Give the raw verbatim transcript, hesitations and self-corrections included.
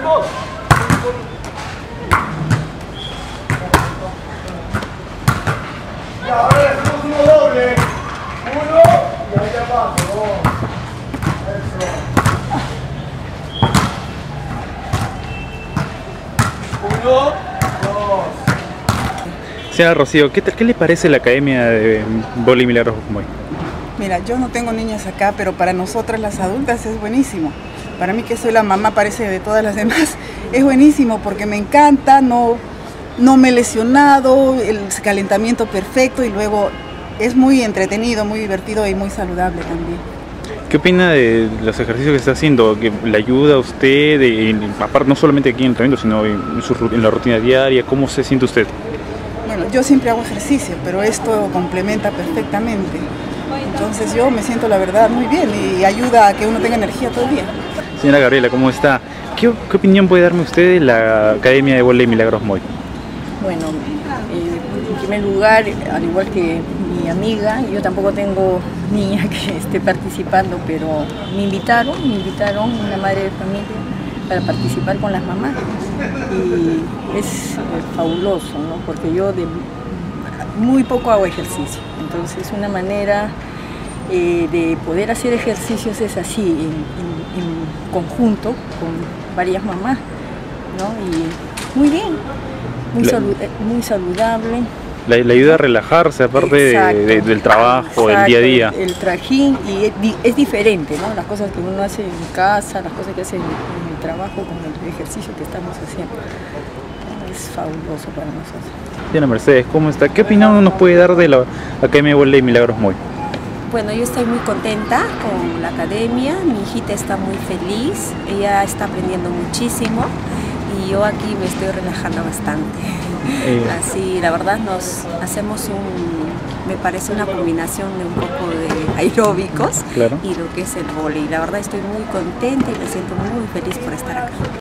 Y ahora le hacemos uno doble. Uno y ahí ya paso. Dos. Eso. Uno, dos. Señora Rocío, ¿qué, ¿qué le parece la Academia de Vóley Milagros Jujumoy? Mira, yo no tengo niñas acá, pero para nosotras las adultas es buenísimo. Para mí, que soy la mamá, parece, de todas las demás, es buenísimo porque me encanta, no, no me he lesionado, el calentamiento perfecto y luego es muy entretenido, muy divertido y muy saludable también. ¿Qué opina de los ejercicios que está haciendo? ¿Que le ayuda a usted, en, aparte no solamente aquí en el entrenamiento, sino en, su, en la rutina diaria? ¿Cómo se siente usted? Bueno, yo siempre hago ejercicio, pero esto complementa perfectamente. Entonces yo me siento, la verdad, muy bien y ayuda a que uno tenga energía todo el día. Señora Gabriela, ¿cómo está? ¿Qué, qué opinión puede darme usted de la Academia de Vóley Milagros Moy? Bueno, eh, en primer lugar, al igual que mi amiga, yo tampoco tengo niña que esté participando, pero me invitaron, me invitaron una madre de familia para participar con las mamás y es eh, fabuloso, ¿no? Porque yo de muy poco hago ejercicio, entonces una manera eh, de poder hacer ejercicios es así, en, en, en conjunto con varias mamás, ¿no? Y muy bien, muy, La, salu muy saludable. Le, le ayuda a relajarse aparte de, de, del trabajo, exacto, del día a día. El, el trajín, y es, es diferente, ¿no? Las cosas que uno hace en casa, las cosas que hace en, en el trabajo, con el ejercicio que estamos haciendo. Es fabuloso para nosotros. Diana Mercedes, ¿cómo está? ¿Qué opinión nos puede dar de la Academia de Vóley Milagros Moy? Bueno, yo estoy muy contenta con la academia, mi hijita está muy feliz, ella está aprendiendo muchísimo y yo aquí me estoy relajando bastante. Eh. Así, la verdad, nos hacemos un, me parece una combinación de un poco de aeróbicos, claro, y lo que es el vóley. La verdad estoy muy contenta y me siento muy feliz por estar acá.